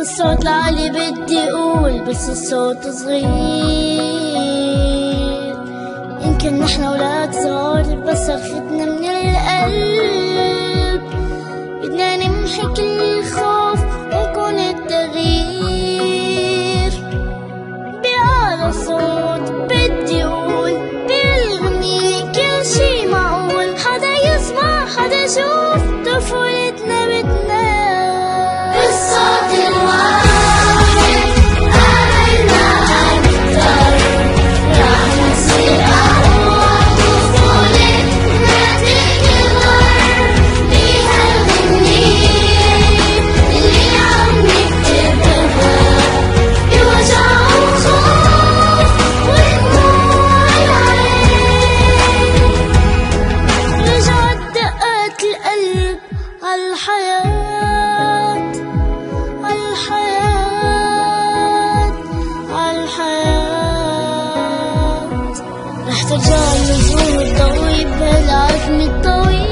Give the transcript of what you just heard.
بالصوت العالي بدي أقول بس الصوت صغير. يمكن نحن ولاد صغار بس صرختنا من القلب. بدنا نمحي كل الخوف ونكون التغيير. بأعلى صوت بدي أقول بالغنية كل شي معقول. حدا يسمع حدا يشوف طفولتنا بتنام بالصوت الواحد. قبلنا نكتر رح نصير أقوى. طفولتنا تكبر بهالغنية اللي عم نكتبها بوجع وخوف ودموع العين. رجعت دقات القلب عالحياة عالحياة عالحياة. رح ترجع النجوم الضوي بهالعزم الطويل.